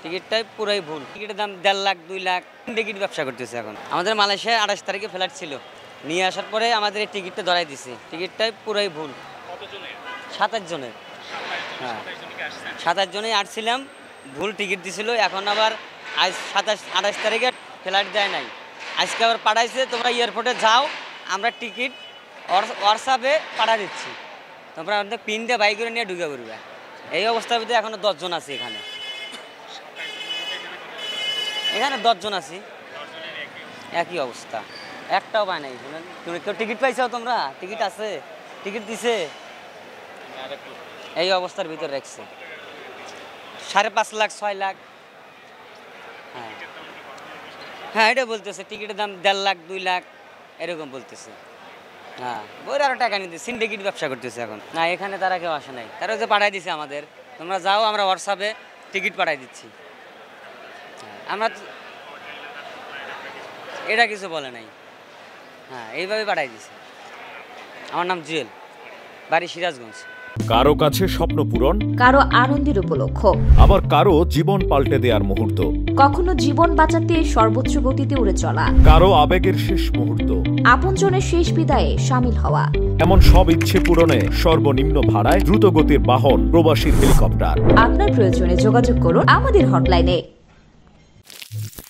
টিকিটটাই পুরাই ভুল। টিকিটের দাম 1.5 লাখ 2 লাখ টিকিট ব্যবসা করতেছে এখন। আমাদের মালয়েশিয়ায় 28 তারিখে ফ্লাইট ছিল, নিয়ে আসার পরে আমাদের এই টিকিটটা ধরাই দিছে। টিকিটটাই পুরাই ভুল। কতজনের? 27 জনের। হ্যাঁ 27 জনেই আসছিলাম, ভুল টিকিট দিছিল। এখন আবার আজ 28 তারিখে ফ্লাইট দেয় নাই, আজকে আবার পাঠাইছে তোমরা এয়ারপোর্টে যাও, আমরা টিকিট হোয়াটসঅ্যাপে পাঠা দিচ্ছি, তোমরা আমাদের পিন দিয়ে বাইক করে নিয়ে ঢুকে পড়বে। এই অবস্থার ভিতরে এখনো 10 জন আছে এখানে। এখানে 10 জন আছি, একই অবস্থা, একটাও পায় নাই। তুমি কেউ টিকিট পাইছো? তোমরা টিকিট আছে? টিকিট দিছে? এই অবস্থার ভিতরে রাখছে 5.5 লাখ 6 লাখ। হ্যাঁ হ্যাঁ এটা বলতেছে টিকিটের দাম 1.5 লাখ 2 লাখ এরকম বলতেছে। হ্যাঁ বই আরো টাকা নিতে সিন্ডিকেট ব্যবসা করতেছে এখন। না এখানে তারা কেউ আসে নাই, তারা যে পাঠাই দিছে আমাদের, তোমরা যাও, আমরা হোয়াটসঅ্যাপে টিকিট পাঠাই দিচ্ছি। আমরা এটা কিছু বলে নাই। হ্যাঁ এইভাবে পাঠাই দিছে। আমার নাম জুয়েল, বাড়ি সিরাজগঞ্জ। কারো কাছে স্বপ্ন পূরণ, কারো আনন্দের উপলক্ষ, আবার কারো জীবন পাল্টে দেওয়ার মুহূর্ত, কখনো জীবন বাঁচাতে সর্বোচ্চ গতিতে উড়ে চলা, কারো আবেগের শেষ মুহূর্ত, আপনজনের শেষ বিদায়ে শামিল হওয়া, এমন সব ইচ্ছে পূরণে সর্বনিম্ন ভাড়ায় দ্রুত গতির বাহন প্রবাসীর হেলিকপ্টার। আপনার প্রয়োজনে যোগাযোগ করুন আমাদের হটলাইনে।